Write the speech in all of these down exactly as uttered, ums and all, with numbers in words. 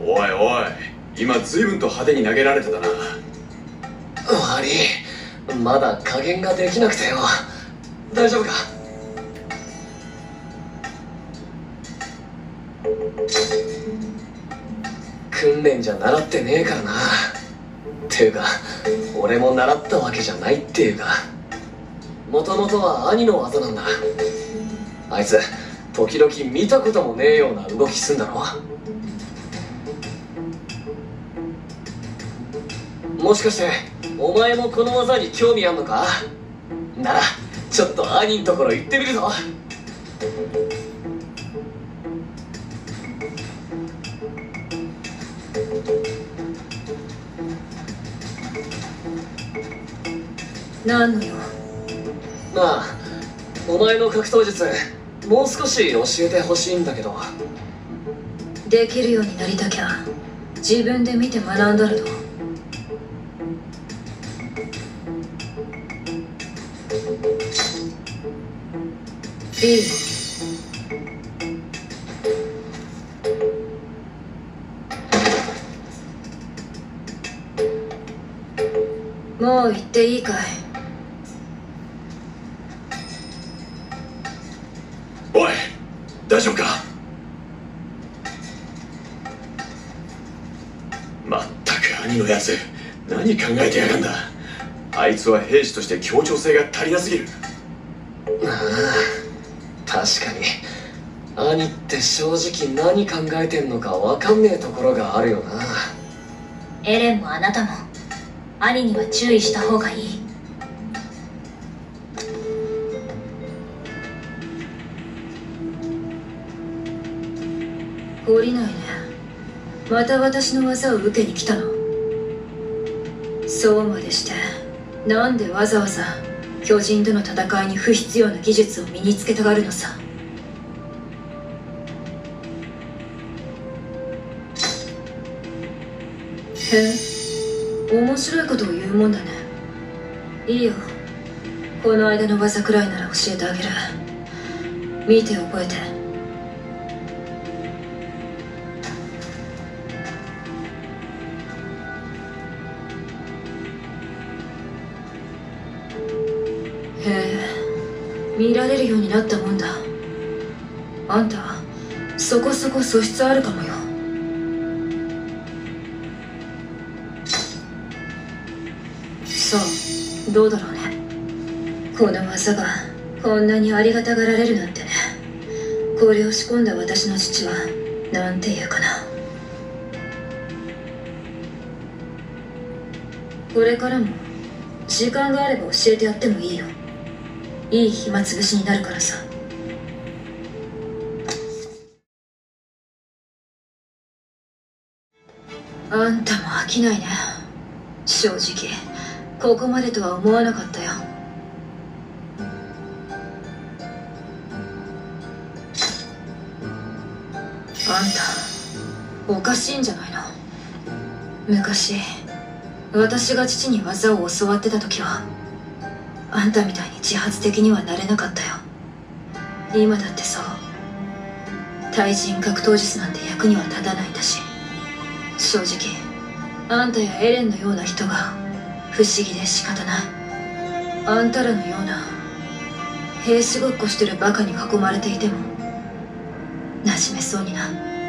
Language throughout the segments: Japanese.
おいおい、今随分と派手に投げられてたな。 悪い、まだ加減ができなくてよ。大丈夫か？訓練じゃ習ってねえからな。っていうか俺も習ったわけじゃないっていうか、もともとは兄の技なんだ。あいつ時々見たこともねえような動きすんだろ。もしかしてお前もこの技に興味あんのか？ならちょっと兄んところ行ってみるぞ。 何のよ。 まあお前の格闘術もう少し教えてほしいんだけど。 できるようになりたきゃ自分で見て学んだると。いい。もう行っていいかい？ おい、大丈夫か？まったく兄のやつ、何考えてやがんだ。あいつは兵士として協調性が足りなすぎる。 ああ、確かに兄って正直何考えてんのか分かんねえところがあるよな。 エレンもあなたも兄には注意した方がいい。降りないね。また私の技を受けに来たの？そうまでしてなんでわざわざ巨人との戦いに不必要な技術を身につけたがるのさ。へえ、面白いことを言うもんだね。いいよ、この間の技くらいなら教えてあげる。見て覚えて。へえ、見られるようになったもんだ。あんたそこそこ素質あるかもよ。さあどうだろうね。この技がこんなにありがたがられるなんてね。これを仕込んだ私の父はなんて言うかな。これからも時間があれば教えてやってもいいよ。いい暇つぶしになるからさ。あんたも飽きないね。正直ここまでとは思わなかったよ。あんたおかしいんじゃないの？昔私が父に技を教わってた時はあんたみたいに自発的にはなれなかったよ。今だってそう。対人格闘術なんて役には立たないんだし。正直あんたやエレンのような人が不思議で仕方ない。あんたらのような兵士ごっこしてるバカに囲まれていても馴染めそうにな。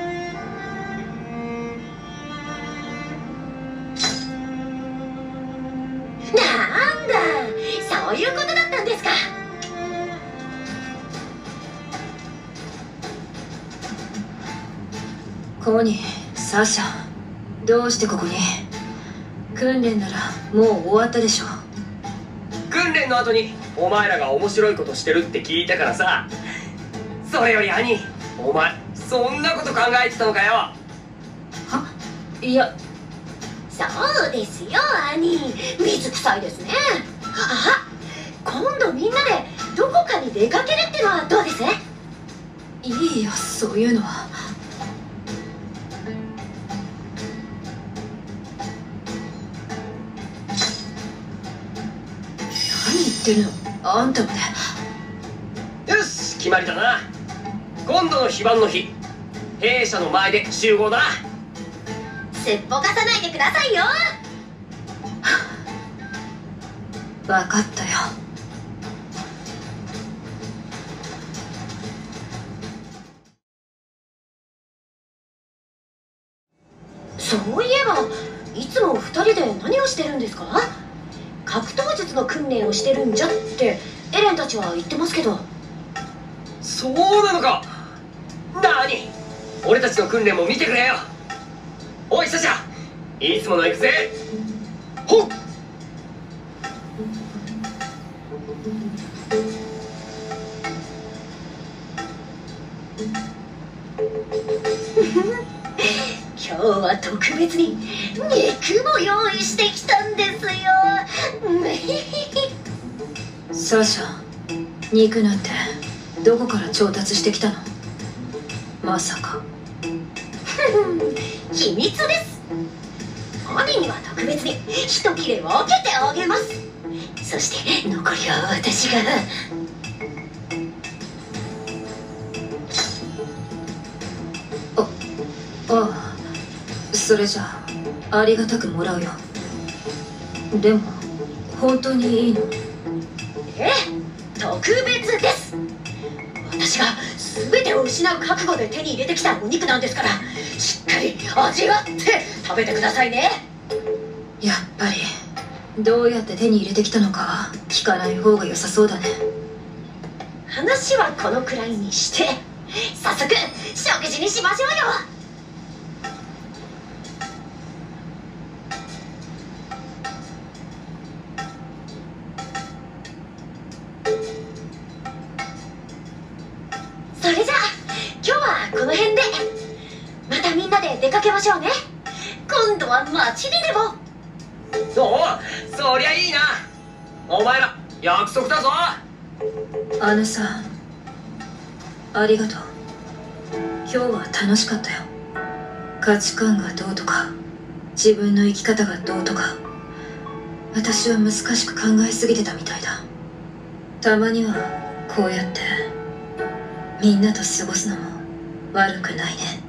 なんだ、そういうことだったんですか。 コニー、サーシャ、どうしてここに？訓練ならもう終わったでしょ。 訓練の後にお前らが面白いことしてるって聞いたからさ。それより兄、お前そんなこと考えてたのかよ。 はいや、 そうですよ兄、水臭いですね。あ、今度みんなでどこかに出かけるってのはどうです？ いいよそういうのは。何言ってるのあんたまで。 よし、決まりだな。今度の非番の日、弊社の前で集合だ。 せっぽかさないでくださいよ。 分かったよ。 そういえばいつもふたりで何をしてるんですか？格闘術の訓練をしてるんじゃってエレンたちは言ってますけど。 そうなのか。なに、俺たちの訓練も見てくれよ。おいサシャ、いつもの行くぜ。ほっ。 今日は特別に肉も用意してきたんですよ。 サシャ、肉なんてどこから調達してきたの？まさか。 秘密です。兄には特別に一切れ分けてあげます。そして残りは私が。 ああ、それじゃあありがたくもらうよ。でも本当にいいの？ ええ、特別です。私が全てを失う覚悟で手に入れてきたお肉なんですから、しっかり味わって食べてくださいね。 やっぱりどうやって手に入れてきたのか聞かない方が良さそうだね。 話はこのくらいにして早速食事にしましょうよ。それじゃあ今日はこの辺で。またみんなで出かけましょうね。今度は街にでも。 おお、そりゃいいな。お前ら約束だぞ。 あのさ、ありがとう。今日は楽しかったよ。価値観がどうとか自分の生き方がどうとか、私は難しく考えすぎてたみたいだ。たまにはこうやってみんなと過ごすのも悪くないね。